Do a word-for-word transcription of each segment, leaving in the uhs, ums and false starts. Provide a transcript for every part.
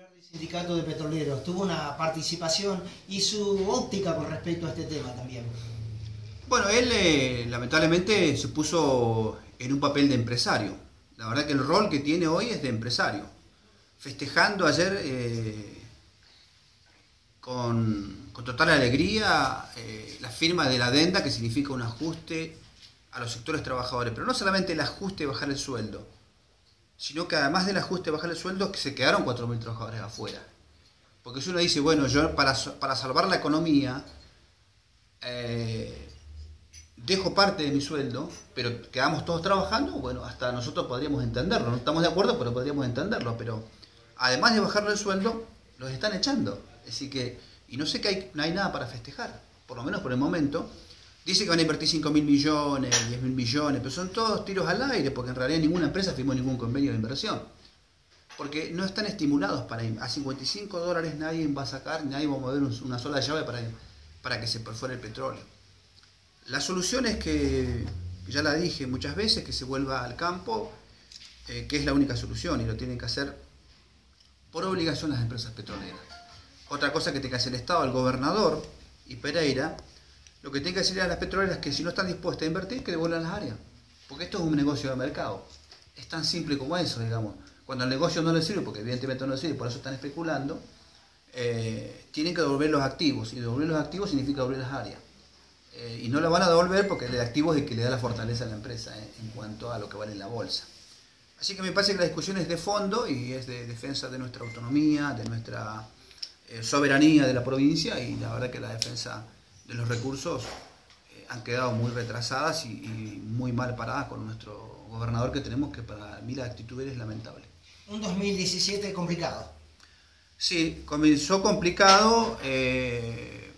titular del sindicato de petroleros, tuvo una participación y su óptica con respecto a este tema también. Bueno, él eh, lamentablemente se puso en un papel de empresario. La verdad que el rol que tiene hoy es de empresario. Festejando ayer eh, con, con total alegría eh, la firma de la adenda, que significa un ajuste a los sectores trabajadores. Pero no solamente el ajuste de bajar el sueldo, sino que además del ajuste de bajar el sueldo, que se quedaron cuatro mil trabajadores afuera. Porque si uno dice, bueno, yo para, para salvar la economía eh, dejo parte de mi sueldo, pero quedamos todos trabajando, bueno, hasta nosotros podríamos entenderlo. No estamos de acuerdo, pero podríamos entenderlo. Pero además de bajarle el sueldo, los están echando. Así que, y no sé que hay, no hay nada para festejar, por lo menos por el momento. Dice que van a invertir cinco mil millones, diez mil millones, pero son todos tiros al aire, porque en realidad ninguna empresa firmó ningún convenio de inversión. Porque no están estimulados para ir. A cincuenta y cinco dólares nadie va a sacar, nadie va a mover una sola llave para, para que se perfore el petróleo. La solución es que, ya la dije muchas veces, que se vuelva al campo, eh, que es la única solución, y lo tienen que hacer por obligación las empresas petroleras. Otra cosa que tiene que hacer el Estado, el gobernador y Pereira, lo que tiene que decirle a las petroleras es que si no están dispuestas a invertir, que devuelvan las áreas. Porque esto es un negocio de mercado. Es tan simple como eso, digamos. Cuando el negocio no les sirve, porque evidentemente no les sirve, por eso están especulando, eh, tienen que devolver los activos. Y devolver los activos significa devolver las áreas. Eh, y no la van a devolver porque el activo es el que le da la fortaleza a la empresa eh, en cuanto a lo que vale en la bolsa. Así que me parece que la discusión es de fondo y es de defensa de nuestra autonomía, de nuestra eh, soberanía de la provincia, y la verdad que la defensa de los recursos eh, han quedado muy retrasadas y, y muy mal paradas con nuestro gobernador que tenemos, que para mí la actitud es lamentable. Un dos mil diecisiete complicado. Sí, comenzó complicado eh,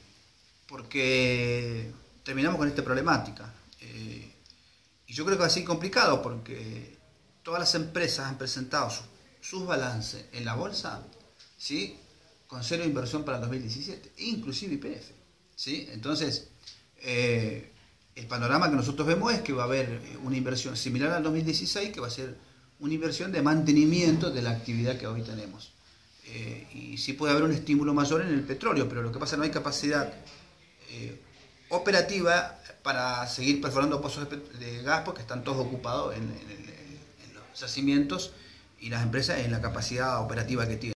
porque terminamos con esta problemática. Eh, y yo creo que va a ser complicado porque todas las empresas han presentado su, sus balances en la bolsa, ¿sí?, con cero inversión para el dos mil diecisiete, inclusive Y P F. ¿Sí? Entonces, eh, el panorama que nosotros vemos es que va a haber una inversión similar al dos mil dieciséis, que va a ser una inversión de mantenimiento de la actividad que hoy tenemos. Eh, y sí puede haber un estímulo mayor en el petróleo, pero lo que pasa es que no hay capacidad eh, operativa para seguir perforando pozos de, de gas, porque están todos ocupados en, en, en los yacimientos y las empresas en la capacidad operativa que tienen.